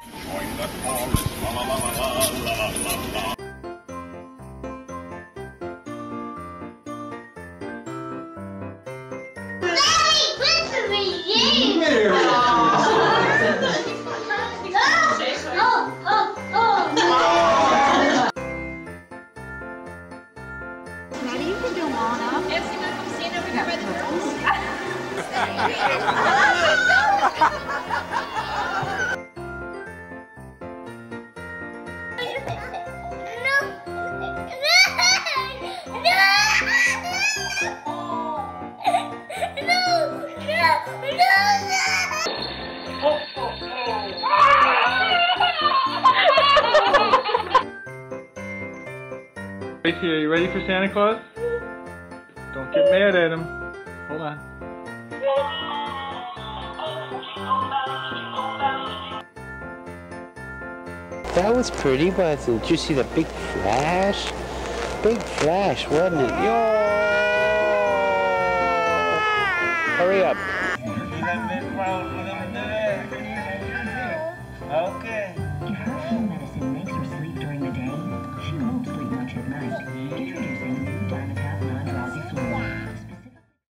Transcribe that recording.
Join the chorus, la la la la la la la la. Ready? You can do them all now. Nancy, want to come stand over here by the girls? Right here, you ready for Santa Claus? Don't get mad at him. Hold on. That was pretty, wasn't it? Did you see the big flash? Big flash, wasn't it? Yo! Hurry up. Okay.